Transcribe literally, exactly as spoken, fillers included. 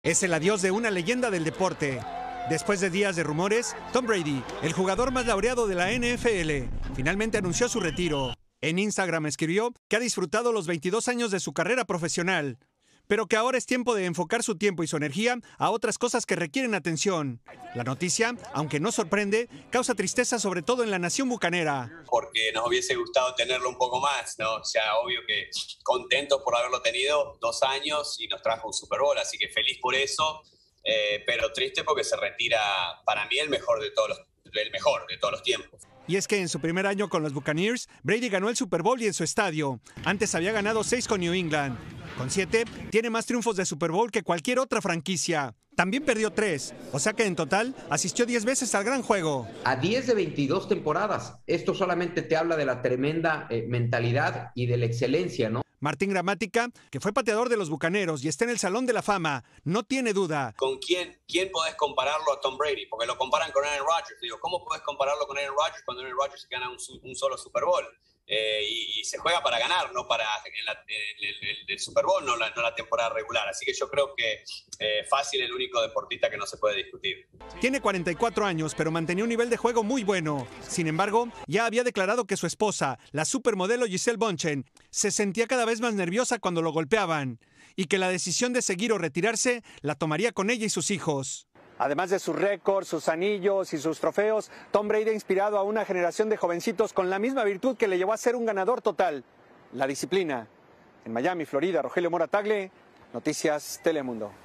Es el adiós de una leyenda del deporte. Después de días de rumores, Tom Brady, el jugador más laureado de la N F L, finalmente anunció su retiro. En Instagram escribió que ha disfrutado los veintidós años de su carrera profesional, pero que ahora es tiempo de enfocar su tiempo y su energía a otras cosas que requieren atención. La noticia, aunque no sorprende, causa tristeza sobre todo en la nación bucanera. Porque nos hubiese gustado tenerlo un poco más, ¿no? O sea, obvio que contentos por haberlo tenido dos años y nos trajo un Super Bowl, así que feliz por eso, eh, pero triste porque se retira, para mí, el mejor de todos los, el mejor de todos los tiempos. Y es que en su primer año con los Buccaneers, Brady ganó el Super Bowl y en su estadio. Antes había ganado seis con New England. Con siete, tiene más triunfos de Super Bowl que cualquier otra franquicia. También perdió tres, o sea que en total asistió diez veces al gran juego. A diez de veintidós temporadas. Esto solamente te habla de la tremenda eh, mentalidad y de la excelencia, ¿no? Martín Gramática, que fue pateador de los Bucaneros y está en el Salón de la Fama, no tiene duda. ¿Con quién, quién podés compararlo a Tom Brady? Porque lo comparan con Aaron Rodgers. Digo, ¿cómo podés compararlo con Aaron Rodgers cuando Aaron Rodgers gana un, un solo Super Bowl? Eh, y, y se juega para ganar, no para en la, en el, el, el Super Bowl, no la, no la temporada regular. Así que yo creo que eh, fácil el único deportista que no se puede discutir. Tiene cuarenta y cuatro años, pero mantenía un nivel de juego muy bueno. Sin embargo, ya había declarado que su esposa, la supermodelo Gisele Bündchen, se sentía cada vez más nerviosa cuando lo golpeaban y que la decisión de seguir o retirarse la tomaría con ella y sus hijos. Además de sus récords, sus anillos y sus trofeos, Tom Brady ha inspirado a una generación de jovencitos con la misma virtud que le llevó a ser un ganador total, la disciplina. En Miami, Florida, Rogelio Mora Tagle, Noticias Telemundo.